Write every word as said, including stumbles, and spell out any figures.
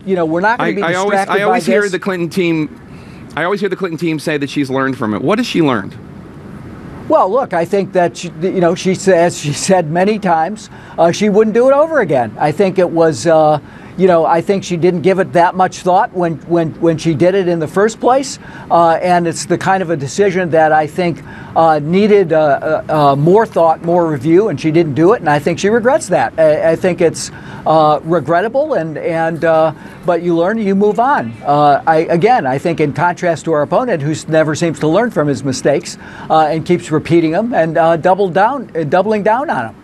you know, we're not going I, to be I always, distracted I always by hear this. the Clinton team. I always hear the Clinton team say that she's learned from it. What has she learned? Well, look, I think that, she, you know, she says, she said many times uh, she wouldn't do it over again. I think it was, uh, you know, I think she didn't give it that much thought when, when, when she did it in the first place. Uh, and it's the kind of a decision that I think uh, needed uh, uh, more thought, more review, and she didn't do it. And I think she regrets that. I, I think it's uh, regrettable, and, and uh, but you learn, you move on. Uh, I, again, I think in contrast to our opponent, who never seems to learn from his mistakes uh, and keeps repeating them and uh, double down, uh, doubling down on them.